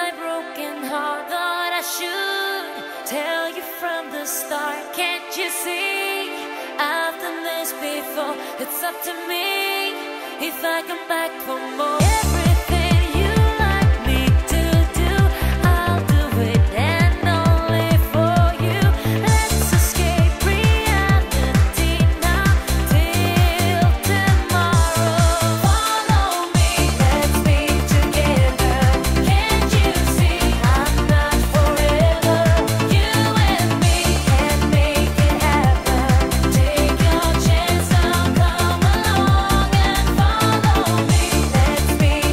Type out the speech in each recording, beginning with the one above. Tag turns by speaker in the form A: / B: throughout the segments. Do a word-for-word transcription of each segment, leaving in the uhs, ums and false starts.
A: my broken heart. Thought I should tell you from the start. Can't you see I've done this before? It's up to me if I come back for more. Everything you like me to do, I'll do it, and only for you. Let's escape reality now till tomorrow. Follow me, let's be together. Can't you see I'm not forever? You and me can make it happen. Take your chance, now come along and follow me. Let's be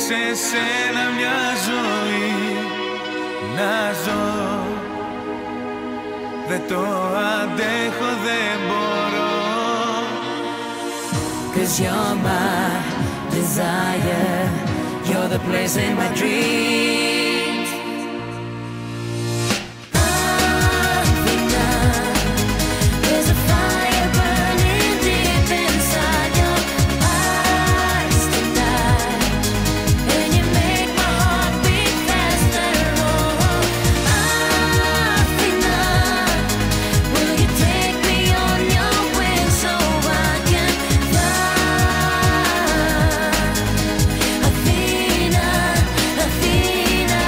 B: σε σένα μια ζωή να ζω. Δεν το αντέχω, δεν μπορώ.
A: Cause you're my desire, you're the place in my dreams. Athena, there's a fire burning deep inside your eyes tonight, and you make my heart beat faster. Oh, Athena, will you take me on your wings so I can fly? Athena, Athena.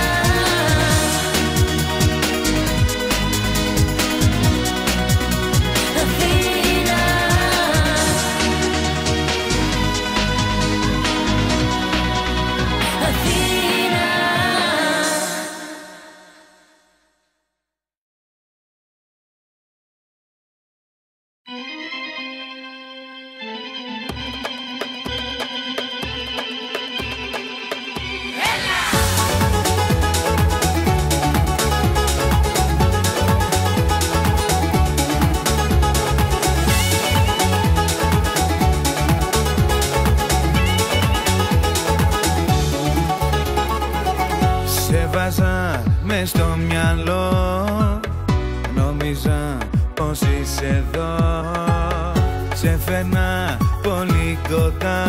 B: Σε βάζα μες στο μυαλό, νόμιζα πως είσαι εδώ. Σε φέρνα πολύ κοντά,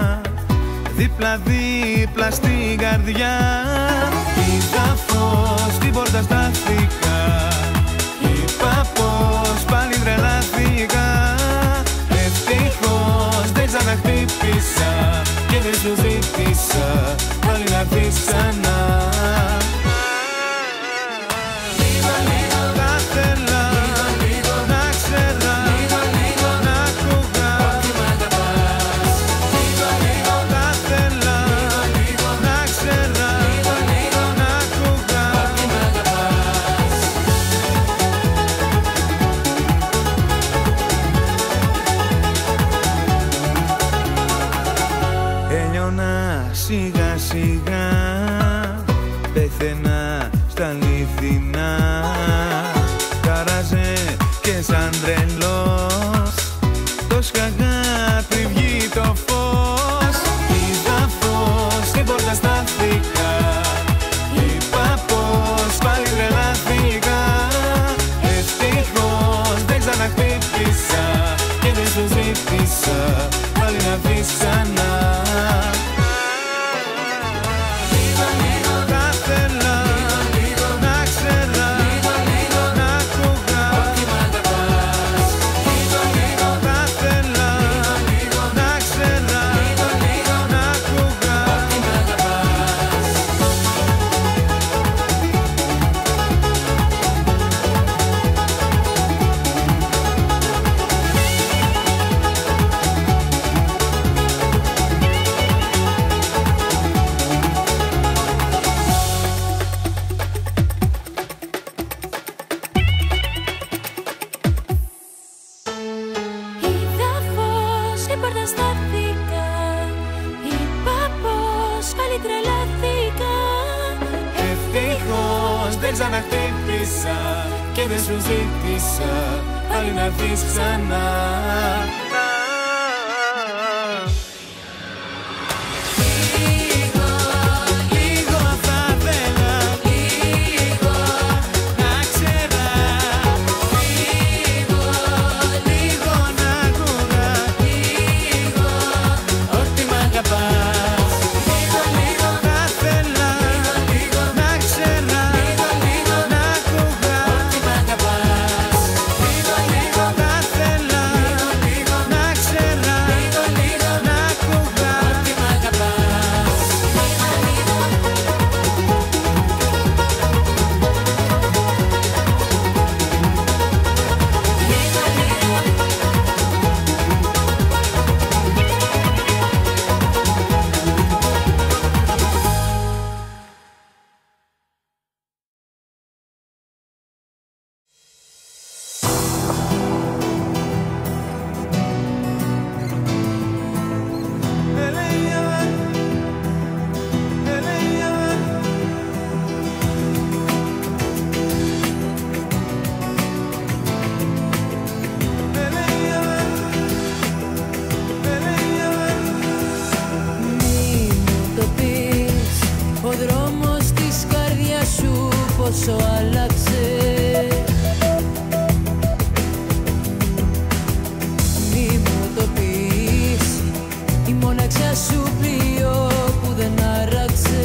B: δίπλα-δίπλα στην καρδιά. Είδα φως, στην πόρτα στάθηκα, είπα πως πάλι τρελάθηκα. Ευτυχώς δεν ξαναχτύπησα και δεν σου ζήτησα πάλι να έρθεις ξανά. Σιγά σιγά πέθαινα στα αληθινά. Κάραζε και σαν τρελός, τόσο αγάπη βγει το φως. Είδα φως, στην πόρτα στάθηκα, είπα πως πάλι τρελάθηκα. Ευτυχώς δεν ξαναχτύπησα και δεν σου ζήτησα πάλι να βρεις ξανά. Δεν ξαναχτύπησα και δεν σου ζήτησα πάλι να έρθεις ξανά.
A: Λίγο, πόσο άλλαξε. Μη μου το πεις, η μοναξιά σου πλοίο που δεν άραξε.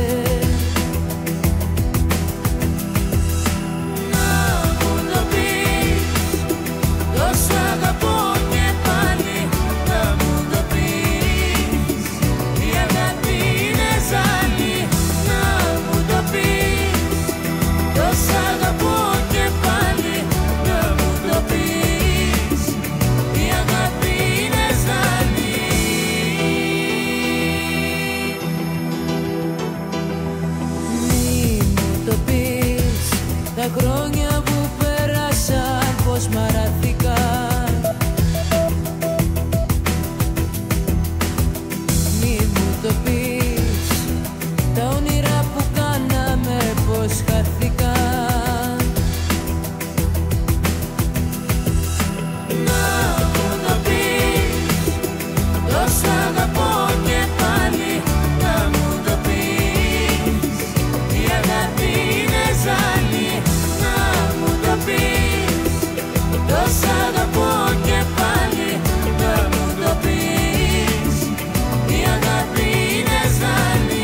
A: Να μου το πεις, τόσο αγαπώ και πάλι. Να μου το πεις, η αγάπη είναι ζάλι. Να μου το πεις, τόσο αγαπώ και πάλι. Να μου το πεις, η αγάπη είναι ζάλι. Μη μου το πεις, τα χρόνια που πέρασαν πως μαραθήκαν. Μη μου το πεις, τα όνειρα που κάναμε πως χάθηκαν. Να μου το πεις, τόσο αγαπώ και πάλι. Να μου το πεις, η αγάπη είναι ζάλι. Να μου το πεις, τόσο αγαπώ και πάλι. Να μου το πεις, η αγάπη είναι ζάλι.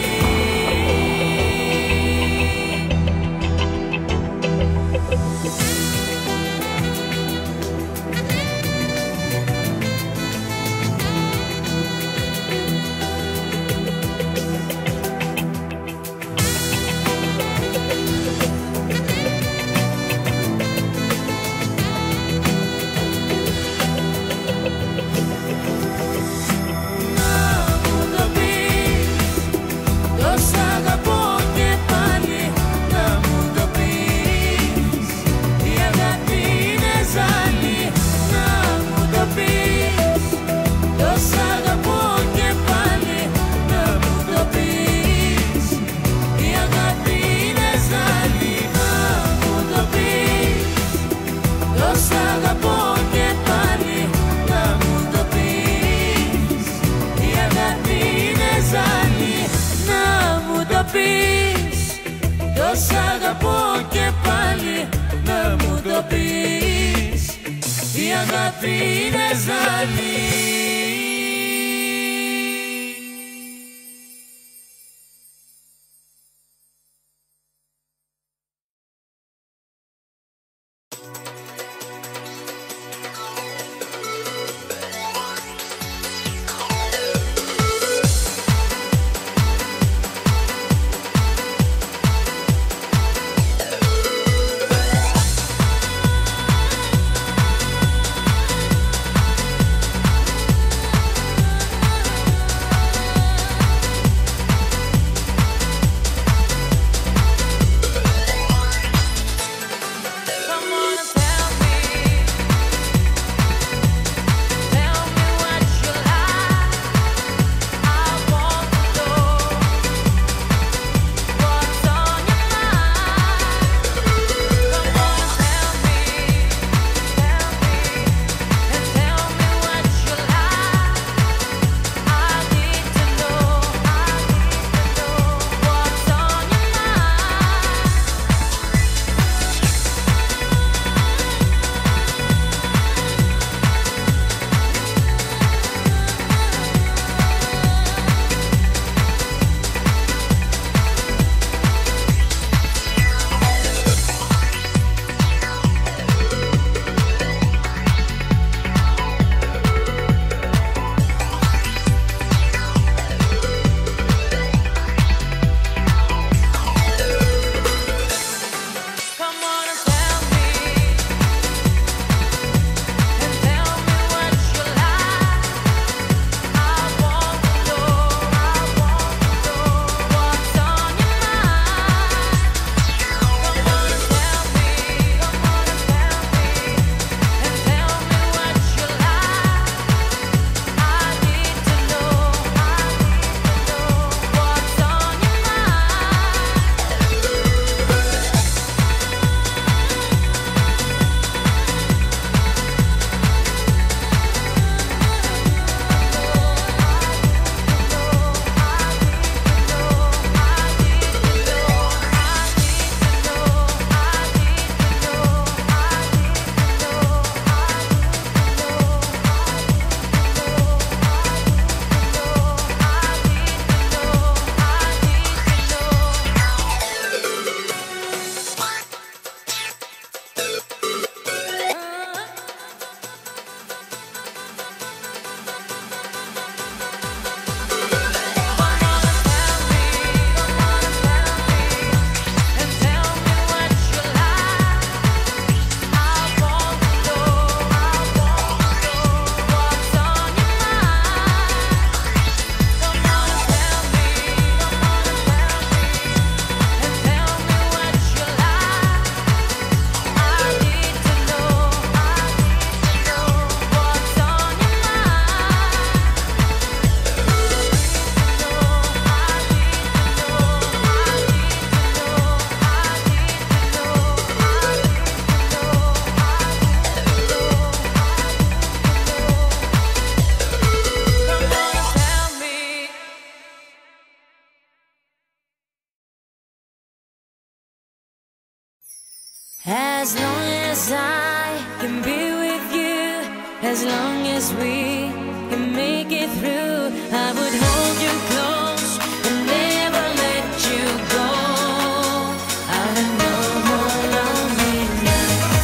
A: Να μου το πεις, τόσο αγαπώ και πάλι. Να μου το πεις, η αγάπη είναι ζάλι. Να μου το πεις, τόσο αγαπώ και πάλι. Να μου το πεις, η αγάπη είναι ζάλι. Να μου το πεις, τόσο αγαπώ και πάλι. Να μου το πεις, η αγάπη είναι ζάλι. Να μου το πεις, τόσο αγαπώ και πάλι. Να μου το πεις, η αγάπη είναι ζάλι. As long as I can be with you, as long as we can make it through, I would hold you close and never let you go. I have no more lonely nights.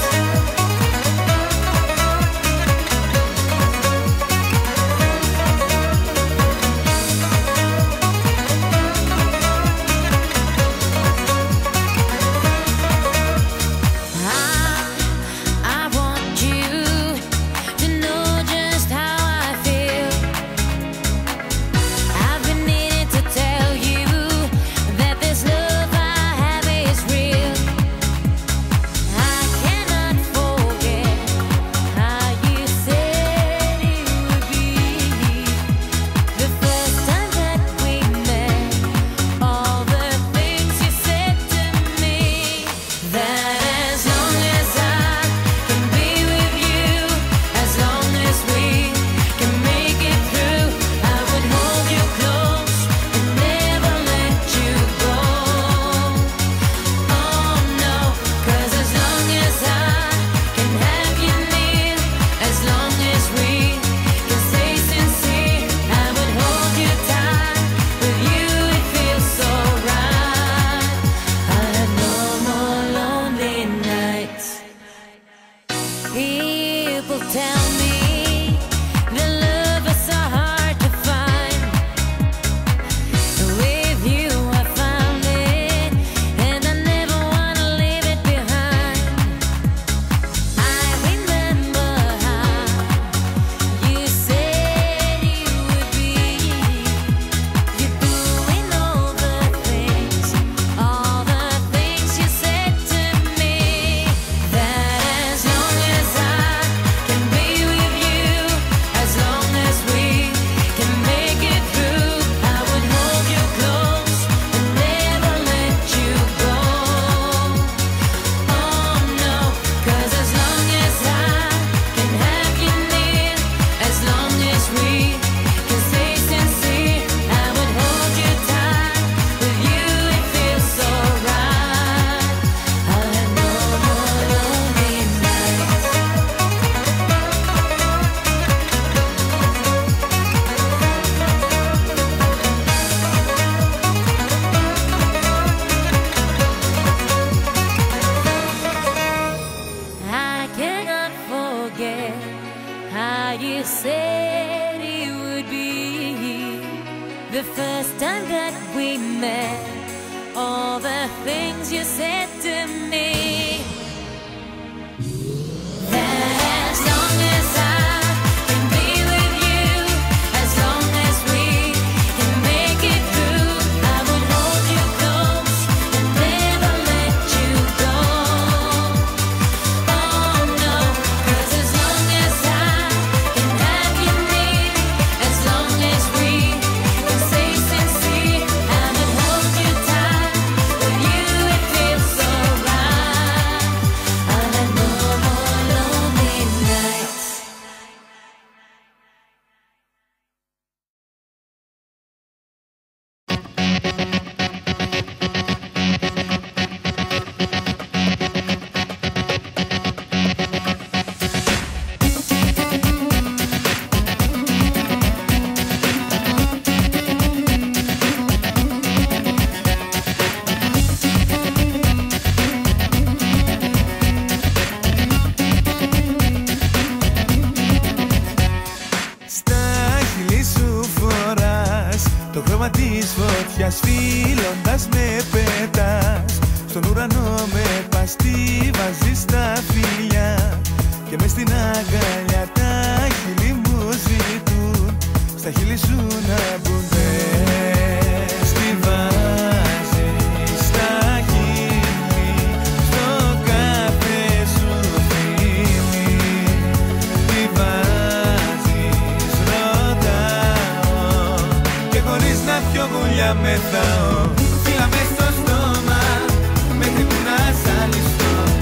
C: Μεθάω, φύλλα μες στο στόμα, μέχρι που να ζαλιστώ.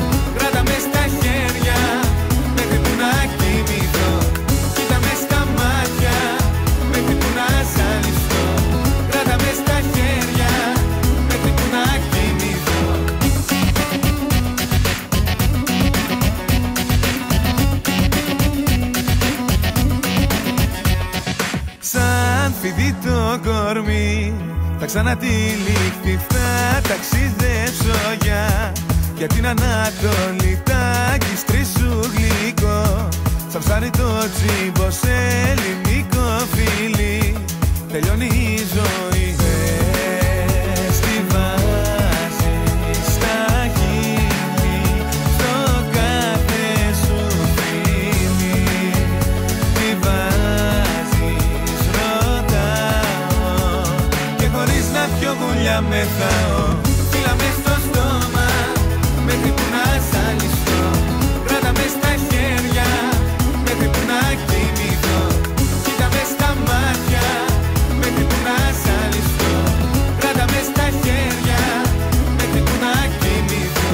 B: φοιτεί το κορμί, θα ξανατυλιχθεί, θα ταξιδέψω για για την Ανατολή, τάκι στρίσου γλυκό, σαν ψάρι το τσίμπο σε ελληνικό φίλι, τελειώνει η ζωή. Πες τι βάζεις στα χείλη, στο κάθε σου φίλι, τι βάζεις ρωτάω, και χωρίς να πιω γουλιά μεθάω. Φύλλα μες στο στόμα, μέχρι που να ζαλιστώ, κράτα με στα χέρια, μέχρι που να κοιμηθώ. Κοίτα με στα μάτια, μέχρι που να ζαλιστώ, κράτα με στα χέρια, μέχρι που να κοιμηθώ.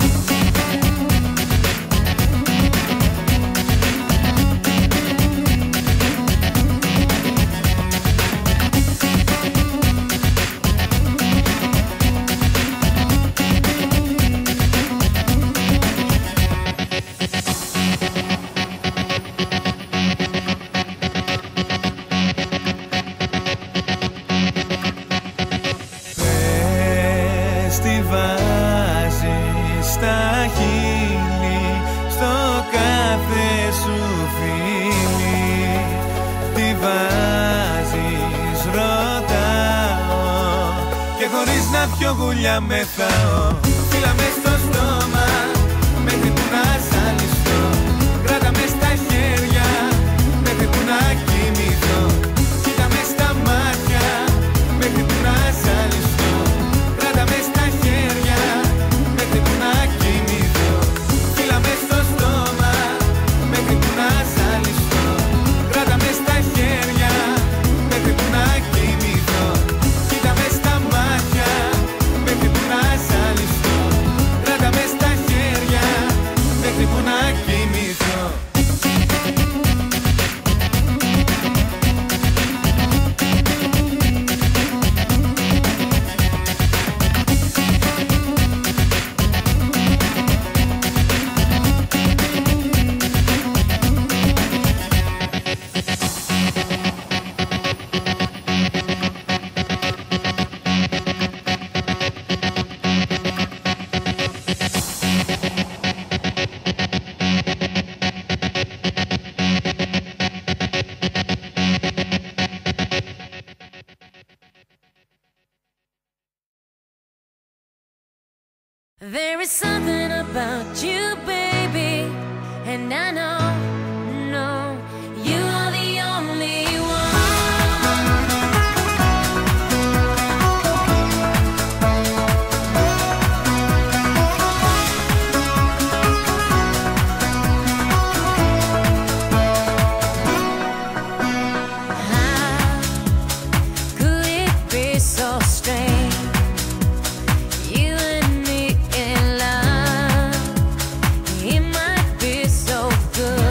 B: Τι βάζεις στα χείλη, στο κάθε σου φίλι, τι βάζεις ρωτάω, και χωρίς να πιω γουλιά μεθάω. Φύλλα μες στο στόμα, μέχρι που να ζαλιστώ, κράτα με στα χέρια, μέχρι που να κοιμηθώ. Κοίτα με στα μάτια, μέχρι που να ζαλιστώ, κράτα με στα χέρια, μέχρι που να κοιμηθώ. Φύλλα μες στο στόμα, μέχρι που να ζαλιστώ, κράτα με στα χέρια, μέχρι που να κοιμηθώ. Κοίτα με στα μάτια, μέχρι που να ζαλιστώ, κράτα με στα χέρια, μέχρι που να κοιμηθώ.
A: There is something about you, baby, and I know, no, you are the only How could it be so strange? You and me in love, it might be so good.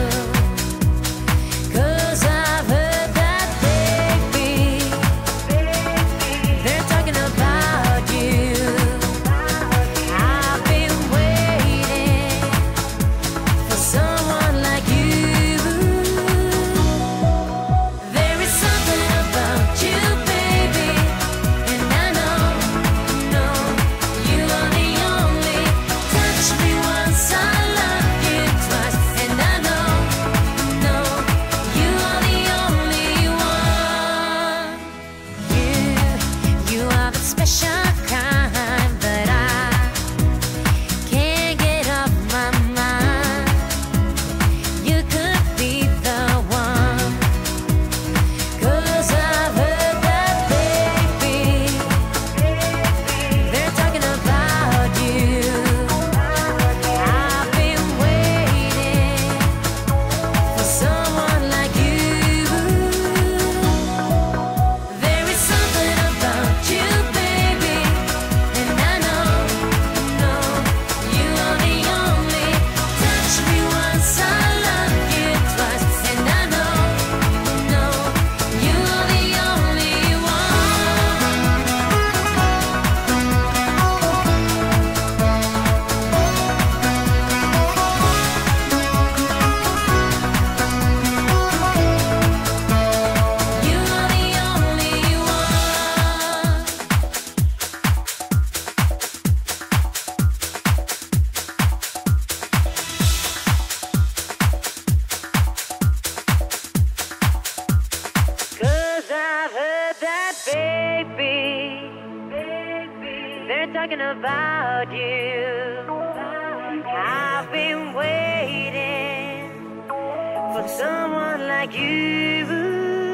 A: talking about you. I've been waiting for someone like you.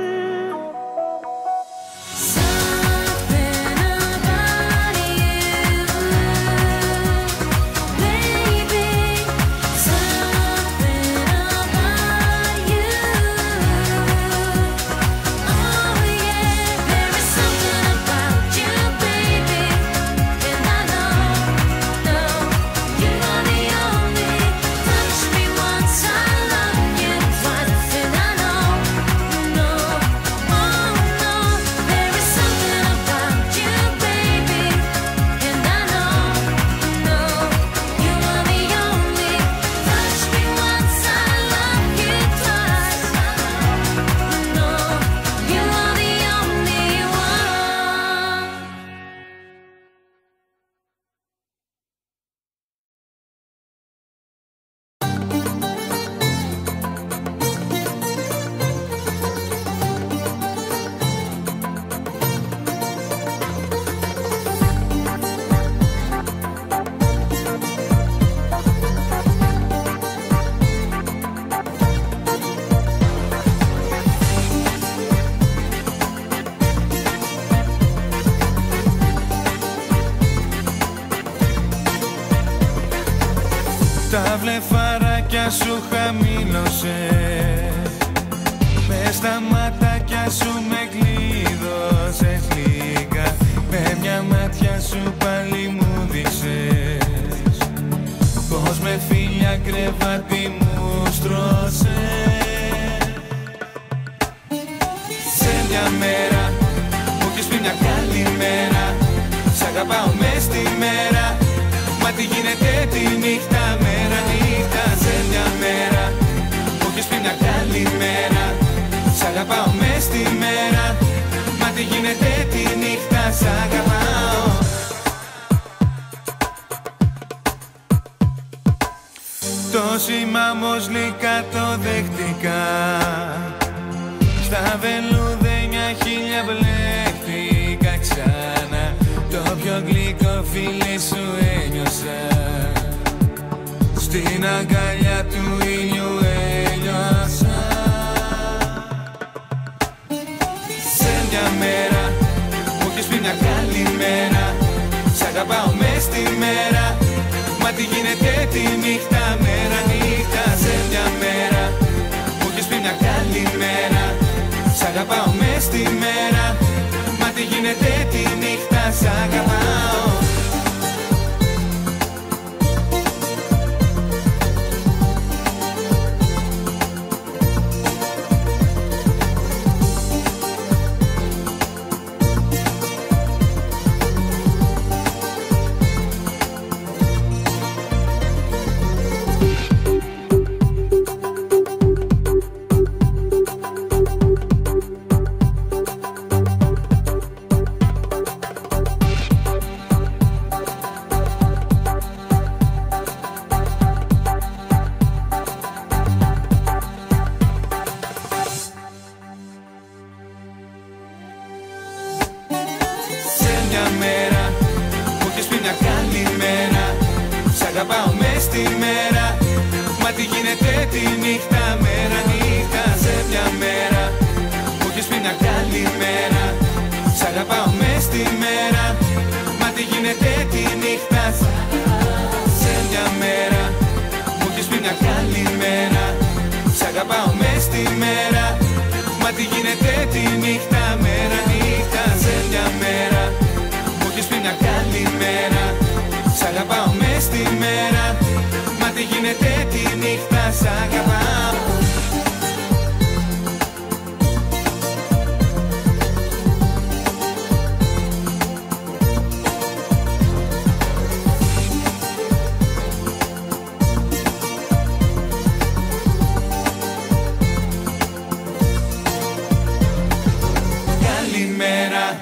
B: Τα βλεφαράκια σου χαμήλωσες, μες στα ματάκια σου με κλείδωσες λίγα, με μια μάτια σου πάλι μου δείξες πως με φίλια κρεβάτι μου στρώσες. Σε μια μέρα μου έχεις πει μια καλημέρα, σ' αγαπάω μες στη μέρα, μα τι γίνεται τη νύχτα, μέρα νύχτα. Σε μια μέρα μου έχεις πει μια καλημέρα, σ' αγαπάω μες στη μέρα, μα τι γίνεται τη νύχτα, σ' αγαπάω. Το σήμα όμως λίγα το δέχτηκα, στα βελουδένια χίλια μπλέχτηκα ξανά, το πιο γλυκό φίλι σου ένιωσα, στην αγκαλιά του ήλιου έλειωσα. Σε μια μέρα μου έχεις πει μια καλημέρα, σ' αγαπάω μες στη μέρα, μα τι γίνεται τη νύχτα, μέρα νύχτα. Σε μια μέρα μου έχεις πει μια καλημέρα, σ' αγαπάω μες στη μέρα, μα τι γίνεται τη νύχτα, σ' αγαπάω. Μια μέρα μου έχεις πει μια καλημέρα, σ' αγαπάω μες στη μέρα, μα τι γίνεται τη νύχτα, μέρα νύχτα. Σε μια μέρα μου έχεις πει μια καλημέρα, σ' αγαπάω μες στη μέρα, μα τι γίνεται τη νύχτα. Σε μια μέρα μου έχεις πει μια καλημέρα, σ' αγαπάω μες στη μέρα, μα τι γίνεται τη νύχτα, μέρα νύχτα. Σε μια μέρα μου έχεις πει μια καλημέρα, σ' αγαπάω μες στη μέρα, μα τι γίνεται τη νύχτα, σ' αγαπάω. Καλημέρα.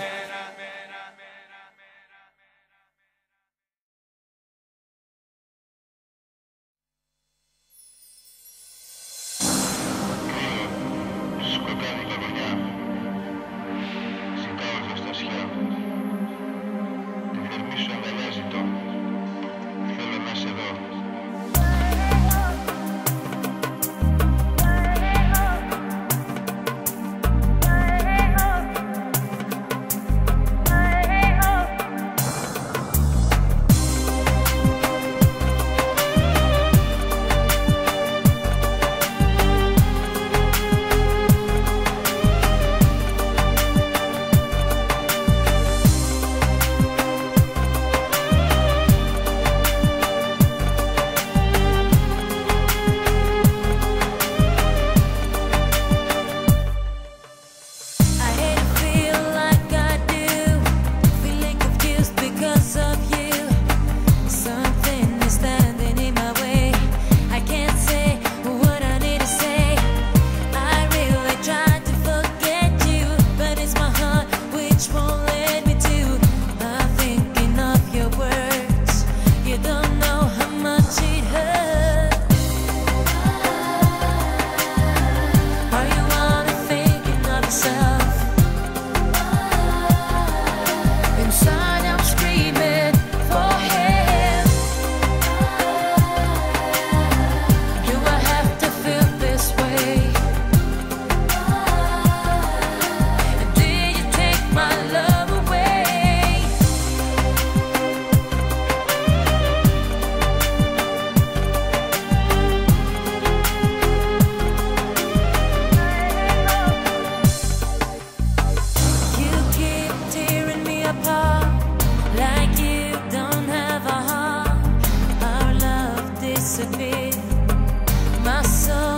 A: feel my soul.